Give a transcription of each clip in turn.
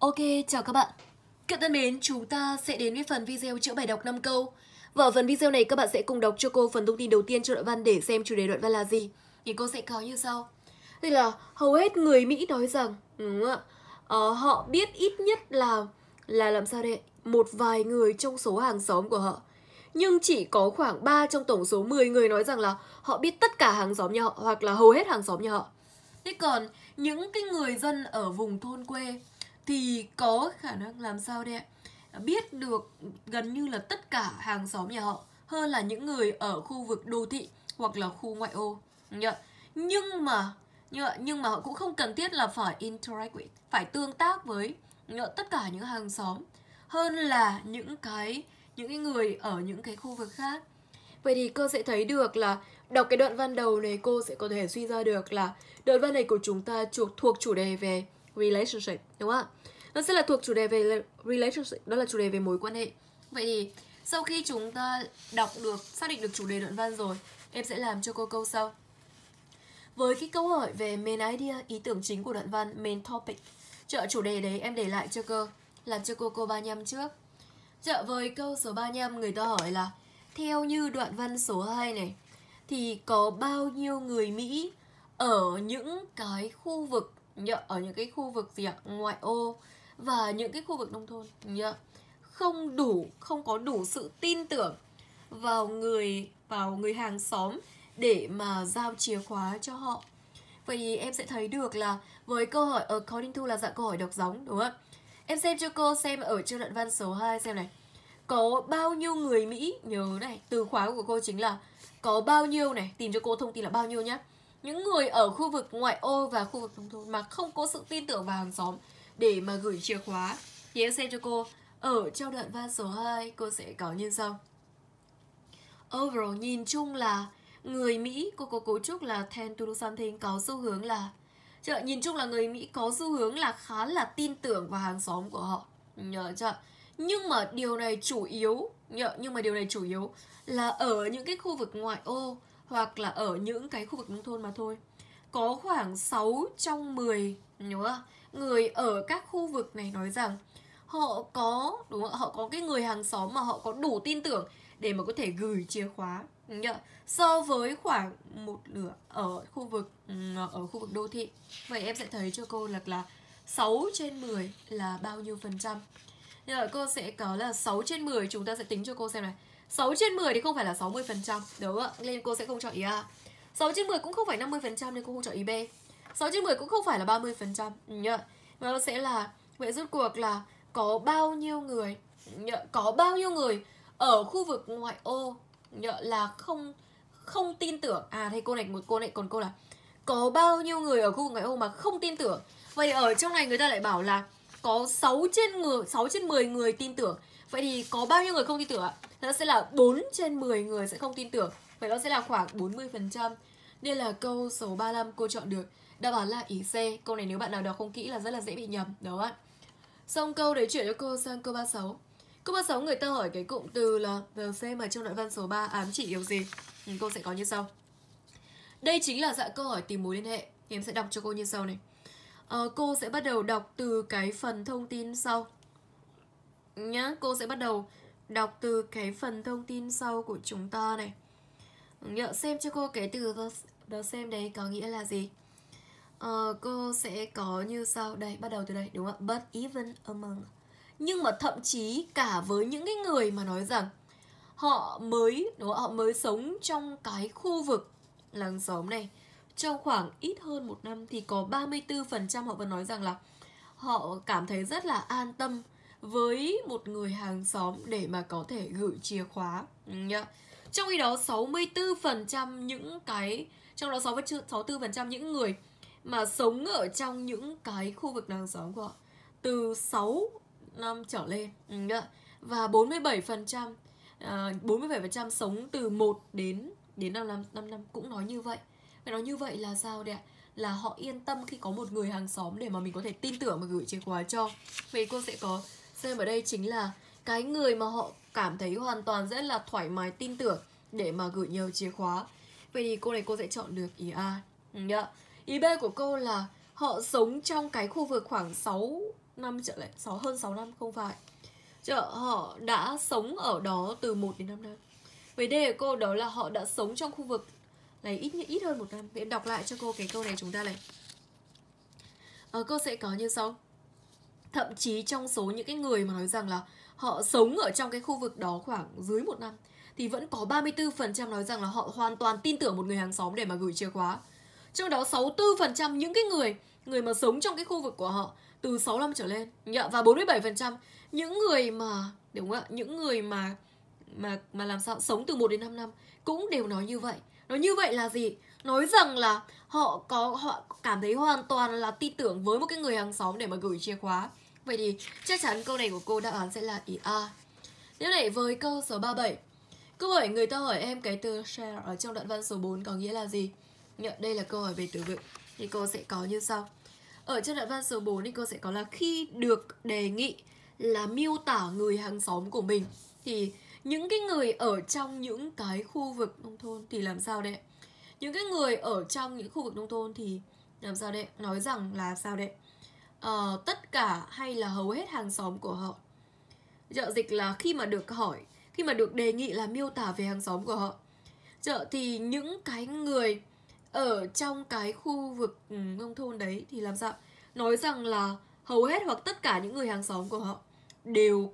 Ok, chào các bạn. Các thân mến, chúng ta sẽ đến với phần video chữa bài đọc 5 câu. Và ở phần video này các bạn sẽ cùng đọc cho cô phần thông tin đầu tiên cho đoạn văn để xem chủ đề đoạn văn là gì. Thì cô sẽ có như sau. Đây là hầu hết người Mỹ nói rằng, đúng không ạ? Họ biết ít nhất là làm sao đây? Một vài người trong số hàng xóm của họ. Nhưng chỉ có khoảng 3 trong tổng số 10 người nói rằng là họ biết tất cả hàng xóm nhà họ hoặc là hầu hết hàng xóm nhà họ. Thế còn những cái người dân ở vùng thôn quê thì có khả năng làm sao đây ạ? Biết được gần như là tất cả hàng xóm nhà họ hơn là những người ở khu vực đô thị hoặc là khu ngoại ô. Nhưng mà họ cũng không cần thiết là phải interact with, phải tương tác với tất cả những hàng xóm hơn là những cái người ở những cái khu vực khác. Vậy thì cô sẽ thấy được là đọc cái đoạn văn đầu này cô sẽ có thể suy ra được là đoạn văn này của chúng ta thuộc chủ đề về relationship, đúng không ạ? Nó sẽ là thuộc chủ đề về relationship, đó là chủ đề về mối quan hệ. Vậy thì sau khi chúng ta đọc được, xác định được chủ đề đoạn văn rồi, em sẽ làm cho cô câu sau. Với cái câu hỏi về main idea, ý tưởng chính của đoạn văn, main topic, chủ đề đấy em để lại cho cô, làm cho cô 35 trước. Với câu số 35 người ta hỏi là theo như đoạn văn số 2 này thì có bao nhiêu người Mỹ ở những cái khu vực ngoại ô và những cái khu vực nông thôn không có đủ sự tin tưởng vào người hàng xóm để mà giao chìa khóa cho họ. Vậy thì em sẽ thấy được là với câu hỏi according to là dạng câu hỏi đọc giống, đúng không? Em xem cho cô xem ở trong đoạn văn số 2 xem này. Có bao nhiêu người Mỹ, nhớ này, từ khóa của cô chính là có bao nhiêu này, tìm cho cô thông tin là bao nhiêu nhá. Những người ở khu vực ngoại ô và khu vực nông thôn mà không có sự tin tưởng vào hàng xóm để mà gửi chìa khóa. Thì em xem cho cô ở trong đoạn văn số 2 cô sẽ có như sau. Overall, nhìn chung là người Mỹ, cô có cấu trúc là tend to do something, có xu hướng là nhìn chung là người Mỹ có xu hướng là khá là tin tưởng vào hàng xóm của họ. Nhớ chưa? Nhưng mà điều này chủ yếu là ở những cái khu vực ngoại ô hoặc là ở những cái khu vực nông thôn mà thôi. Có khoảng 6 trong 10 người ở các khu vực này nói rằng họ có cái người hàng xóm mà họ có đủ tin tưởng để mà có thể gửi chìa khóa, so với khoảng một nửa ở khu vực đô thị. Vậy em sẽ thấy cho cô là 6 trên 10 là bao nhiêu phần trăm. Rồi cô sẽ có là 6 trên 10, chúng ta sẽ tính cho cô xem này. 6 trên 10 thì không phải là 60%, đúng không ạ? Nên cô sẽ không chọn ý A. 6 trên 10 cũng không phải 50% nên cô không chọn ý B. 6 trên 10 cũng không phải là 30%, mà nó sẽ là, vậy rốt cuộc là có bao nhiêu người ở khu vực ngoại ô là không tin tưởng. Đây còn cô là có bao nhiêu người ở khu vực ngoại ô mà không tin tưởng. Vậy ở trong này người ta lại bảo là có 6 trên 10 người tin tưởng. Vậy thì có bao nhiêu người không tin tưởng ạ? Nó sẽ là 4 trên 10 người sẽ không tin tưởng. Vậy nó sẽ là khoảng 40%. Nên là câu số 35 cô chọn được đáp án là ý C. Câu này nếu bạn nào đọc không kỹ là rất là dễ bị nhầm, đúng không ạ? Xong câu đấy chuyển cho cô sang câu 36. Câu 36 người ta hỏi cái cụm từ là the mà trong đoạn văn số 3 ám chỉ điều gì? Cô sẽ có như sau. Đây chính là dạng câu hỏi tìm mối liên hệ. Thì em sẽ đọc cho cô như sau này. Cô sẽ bắt đầu đọc từ cái phần thông tin sau nhá. Cô sẽ bắt đầu đọc từ cái phần thông tin sau của chúng ta này. Xem cho cô cái từ the same đấy có nghĩa là gì. Cô sẽ có như sau. Đây, bắt đầu từ đây, đúng không ạ? But even among, nhưng mà thậm chí cả với những cái người mà nói rằng họ mới sống trong cái khu vực làng xóm này trong khoảng ít hơn 1 năm thì có 34% họ vẫn nói rằng là họ cảm thấy rất là an tâm với một người hàng xóm để mà có thể gửi chìa khóa nhá. Trong khi đó 64% trong đó 64% những người mà sống ở trong những cái khu vực làng xóm của họ từ 6 năm trở lên và 47% sống từ 1 đến 5 năm cũng nói như vậy. Phải nói như vậy là sao đấy ạ? Là họ yên tâm khi có một người hàng xóm để mà mình có thể tin tưởng và gửi chìa khóa cho. Vậy cô sẽ có xem ở đây chính là cái người mà họ cảm thấy hoàn toàn rất là thoải mái tin tưởng để mà gửi nhờ chìa khóa. Vậy thì cô sẽ chọn được ý A. Ý B của cô là họ sống trong cái khu vực khoảng năm trở lại, hơn 6 năm, không phải. Họ đã sống ở đó từ 1 đến 5 năm. Với đề của cô đó là họ đã sống trong khu vực này ít hơn 1 năm. Em đọc lại cho cô cái câu này chúng ta này. Cô sẽ có như sau. Thậm chí trong số những cái người mà nói rằng là họ sống ở trong cái khu vực đó khoảng dưới 1 năm thì vẫn có 34% nói rằng là họ hoàn toàn tin tưởng một người hàng xóm để mà gửi chìa khóa. Trong đó 64% những cái người mà sống trong cái khu vực của họ từ 6 năm trở lên, và 47% những người mà, đúng không ạ, những người mà làm sao sống từ 1 đến 5 năm cũng đều nói như vậy. Nói như vậy là gì? Nói rằng là họ cảm thấy hoàn toàn là tin tưởng với một cái người hàng xóm để mà gửi chìa khóa. Vậy thì chắc chắn câu này của cô đáp án sẽ là ý A. Tiếp này với câu số 37. Câu hỏi người ta hỏi em cái từ share ở trong đoạn văn số 4 có nghĩa là gì? Đây là câu hỏi về từ vựng. Thì cô sẽ có như sau. Ở trong đoạn văn số 4 thì cô sẽ có là khi được đề nghị là miêu tả người hàng xóm của mình thì những cái người ở trong những cái khu vực nông thôn thì làm sao đấy? Những cái người ở trong những khu vực nông thôn thì làm sao đấy? Nói rằng là sao đấy? Tất cả hay là hầu hết hàng xóm của họ. Dịch là khi mà được hỏi, khi mà được đề nghị là miêu tả về hàng xóm của họ, thì những cái người ở trong cái khu vực nông thôn đấy thì làm sao? Nói rằng là hầu hết hoặc tất cả những người hàng xóm của họ đều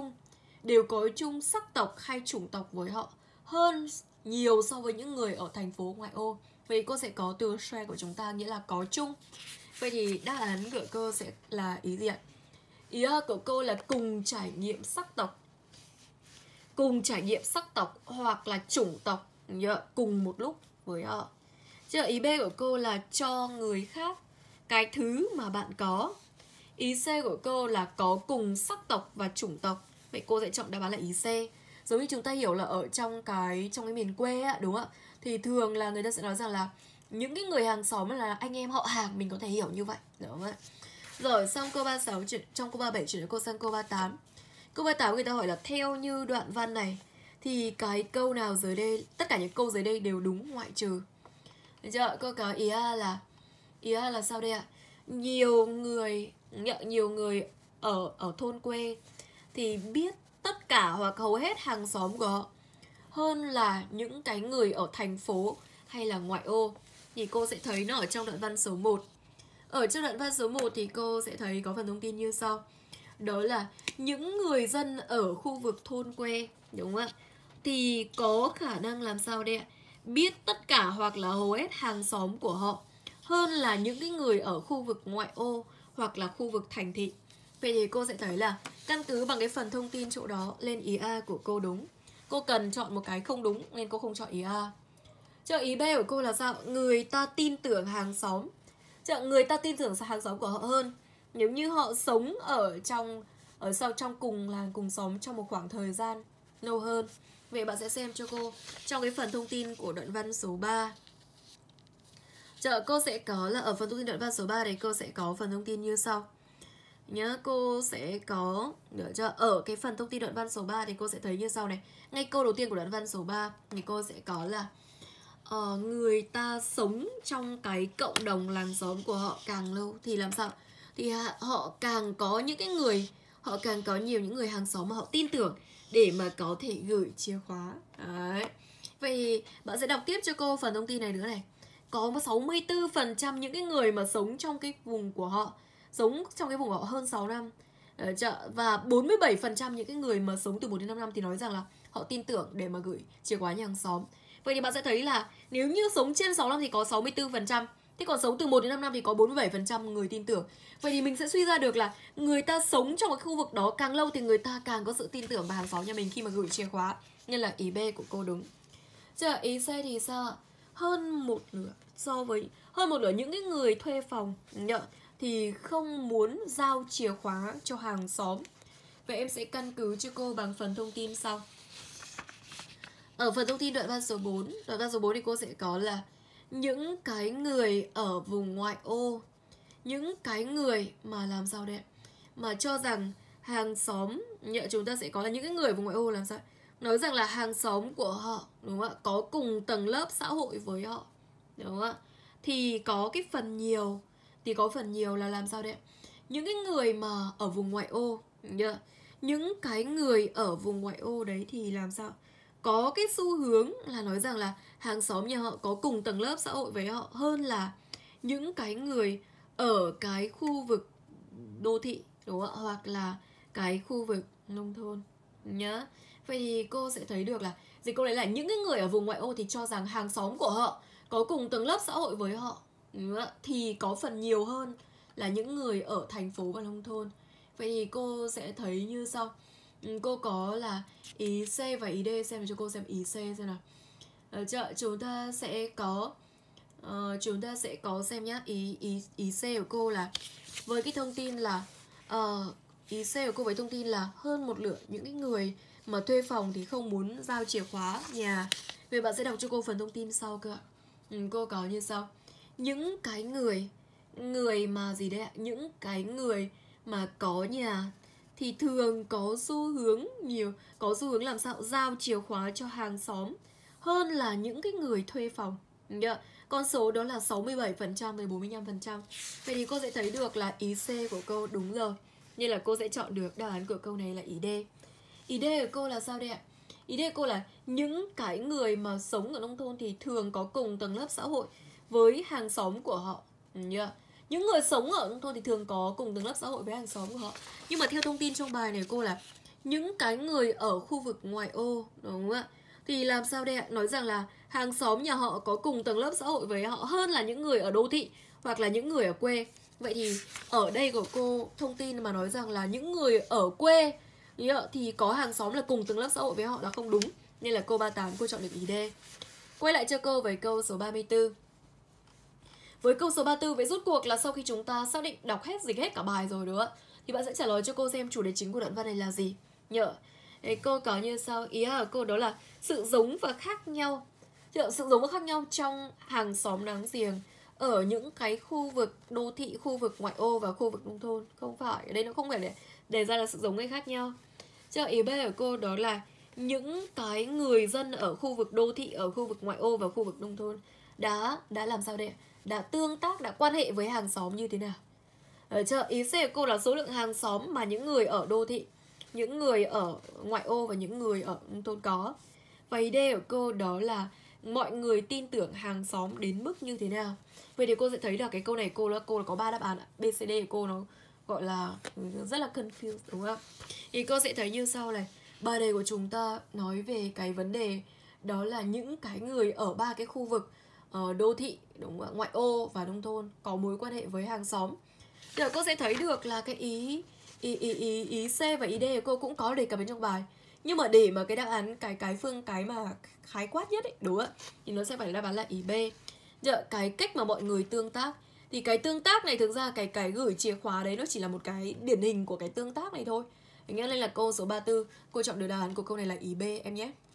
có chung sắc tộc hay chủng tộc với họ hơn nhiều so với những người ở thành phố ngoại ô. Vậy cô sẽ có từ share của chúng ta nghĩa là có chung. Vậy thì đáp án của cô sẽ là ý gì ạ? Ý của cô là cùng trải nghiệm sắc tộc. Cùng trải nghiệm sắc tộc hoặc là chủng tộc cùng một lúc với họ. Ý B của cô là cho người khác cái thứ mà bạn có. Ý C của cô là có cùng sắc tộc và chủng tộc. Vậy cô sẽ chọn đáp án là ý C. Giống như chúng ta hiểu là ở trong cái miền quê á, đúng không ạ? Thì thường là người ta sẽ nói rằng là những cái người hàng xóm là anh em họ hàng, mình có thể hiểu như vậy, đúng không ạ? Rồi xong câu 36 trong câu 37 chuyển đến cô sang câu 38. Câu 38 người ta hỏi là theo như đoạn văn này thì cái câu nào dưới đây, tất cả những câu dưới đây đều đúng ngoại trừ. Được chưa? Cô có ý A là sao đây ạ? Nhiều người ở thôn quê thì biết tất cả hoặc hầu hết hàng xóm của họ hơn là những cái người ở thành phố hay là ngoại ô. Thì cô sẽ thấy nó ở trong đoạn văn số 1. Ở trong đoạn văn số 1 thì cô sẽ thấy có phần thông tin như sau. Đó là những người dân ở khu vực thôn quê, đúng không ạ? Thì có khả năng làm sao đây ạ? Biết tất cả hoặc là hầu hết hàng xóm của họ hơn là những cái người ở khu vực ngoại ô hoặc là khu vực thành thị. Vậy thì cô sẽ thấy là căn cứ bằng cái phần thông tin chỗ đó lên ý A của cô đúng. Cô cần chọn một cái không đúng nên cô không chọn ý A. Ý B của cô là sao? Người ta tin tưởng hàng xóm. Người ta tin tưởng hàng xóm của họ hơn nếu như họ sống ở trong cùng làng cùng xóm trong một khoảng thời gian lâu hơn. Vậy bạn sẽ xem cho cô trong cái phần thông tin của đoạn văn số 3. Cô sẽ có là ở phần thông tin đoạn văn số 3 này cô sẽ có phần thông tin như sau. Nhớ cô sẽ có ở cái phần thông tin đoạn văn số 3 thì cô sẽ thấy như sau này. Ngay câu đầu tiên của đoạn văn số 3 thì cô sẽ có là người ta sống trong cái cộng đồng làng xóm của họ càng lâu thì làm sao? Thì họ càng có những cái người, họ càng có nhiều những người hàng xóm mà họ tin tưởng để mà có thể gửi chìa khóa. Đấy. Vậy thì bạn sẽ đọc tiếp cho cô phần thông tin này nữa này. Có 64% những cái người mà sống trong cái vùng của họ, sống trong cái vùng của họ hơn 6 năm. Và 47% những cái người mà sống từ 1 đến 5 năm thì nói rằng là họ tin tưởng để mà gửi chìa khóa nhà hàng xóm. Vậy thì bạn sẽ thấy là nếu như sống trên 6 năm thì có 64%, thế còn sống từ 1 đến 5 năm thì có 47% người tin tưởng. Vậy thì mình sẽ suy ra được là người ta sống trong cái khu vực đó càng lâu thì người ta càng có sự tin tưởng vào hàng xóm nhà mình khi mà gửi chìa khóa. Nên là ý B của cô đúng. Ý C thì sao ạ? Hơn một nửa những cái người thuê phòng thì không muốn giao chìa khóa cho hàng xóm. Vậy em sẽ căn cứ cho cô bằng phần thông tin sau. Ở phần thông tin đoạn văn số 4 thì cô sẽ có là những cái người ở vùng ngoại ô, những cái người mà làm sao đấy, mà cho rằng hàng xóm, chúng ta sẽ có là những cái người vùng ngoại ô làm sao, nói rằng là hàng xóm của họ, đúng không ạ, có cùng tầng lớp xã hội với họ, đúng không ạ, thì có phần nhiều là làm sao đấy, những cái người mà ở vùng ngoại ô, những cái người ở vùng ngoại ô đấy thì làm sao? Có cái xu hướng là nói rằng là hàng xóm nhà họ có cùng tầng lớp xã hội với họ hơn là những cái người ở cái khu vực đô thị, đúng không ạ? Hoặc là cái khu vực nông thôn nhá. Vậy thì cô sẽ thấy được là gì, cô đấy là những cái người ở vùng ngoại ô thì cho rằng hàng xóm của họ có cùng tầng lớp xã hội với họ, thì có phần nhiều hơn là những người ở thành phố và nông thôn. Vậy thì cô sẽ thấy như sau. Cô có là ý C và ý D, xem cho cô xem ý C xem nào. Chúng ta sẽ có xem nhá. Ý C của cô là với cái thông tin là ý C của cô với thông tin là hơn một nửa những cái người mà thuê phòng thì không muốn giao chìa khóa nhà. Vậy bạn sẽ đọc cho cô phần thông tin sau cơ ạ. Cô có như sau. Những cái người mà gì đấy ạ? Những cái người mà có nhà thì thường có xu hướng làm sao giao chìa khóa cho hàng xóm hơn là những cái người thuê phòng. Con số đó là 67% với 45%. Vậy thì cô sẽ thấy được là ý C của cô đúng rồi. Nên là cô sẽ chọn được đáp án của câu này là ý D. Ý D của cô là sao đây ạ? Ý D của cô là những cái người mà sống ở nông thôn thì thường có cùng tầng lớp xã hội với hàng xóm của họ. Những người sống ở nông thôn thì thường có cùng tầng lớp xã hội với hàng xóm của họ. Nhưng mà theo thông tin trong bài này cô là những cái người ở khu vực ngoại ô, đúng không ạ? Thì làm sao đây ạ? Nói rằng là hàng xóm nhà họ có cùng tầng lớp xã hội với họ hơn là những người ở đô thị hoặc là những người ở quê. Vậy thì ở đây của cô thông tin mà nói rằng là những người ở quê thì có hàng xóm là cùng tầng lớp xã hội với họ là không đúng. Nên là câu 38 cô chọn được ý D. Quay lại cho cô với câu số 34. Với câu số 34, vậy rút cuộc là sau khi chúng ta xác định đọc dịch hết cả bài rồi đúng không ạ? Thì bạn sẽ trả lời cho cô xem chủ đề chính của đoạn văn này là gì. Đấy, cô có như sau. Ý của cô đó là sự giống và khác nhau. Sự giống và khác nhau trong hàng xóm láng giềng ở những cái khu vực đô thị, khu vực ngoại ô và khu vực nông thôn. Không phải, ở đây nó không phải để ra là sự giống hay khác nhau. Ý B của cô đó là những cái người dân ở khu vực đô thị, ở khu vực ngoại ô và khu vực nông thôn đã làm sao đây? Đã tương tác, đã quan hệ với hàng xóm như thế nào? Ý C của cô là số lượng hàng xóm mà những người ở đô thị, những người ở ngoại ô và những người ở nông thôn có. Và ý D của cô đó là mọi người tin tưởng hàng xóm đến mức như thế nào. Vậy thì cô sẽ thấy là cái câu này cô là có 3 đáp án. B, C, D của cô nó gọi là rất là confused đúng không? Thì cô sẽ thấy như sau này. Bài đề của chúng ta nói về cái vấn đề đó là những cái người ở 3 cái khu vực đô thị, đúng không? Ngoại ô và nông thôn có mối quan hệ với hàng xóm. Giờ cô sẽ thấy được là cái ý C và ý D của cô cũng có đề cập đến trong bài. Nhưng mà để mà cái đáp án cái mà khái quát nhất ấy, đúng không? Thì nó sẽ phải là đáp án là ý B. Giờ cái cách mà mọi người tương tác thì cái tương tác này thực ra cái gửi chìa khóa đấy nó chỉ là một cái điển hình của cái tương tác này thôi. Nghĩa là câu số 34 cô chọn được đáp án của câu này là ý B em nhé.